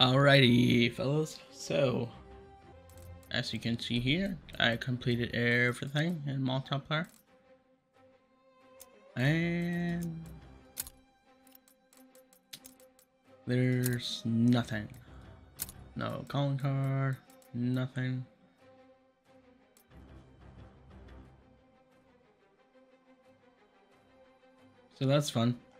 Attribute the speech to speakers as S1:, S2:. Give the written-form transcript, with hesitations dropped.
S1: Alrighty, fellas. So, as you can see here, I completed everything in multiplayer. And there's nothing. No calling card, nothing. So that's fun.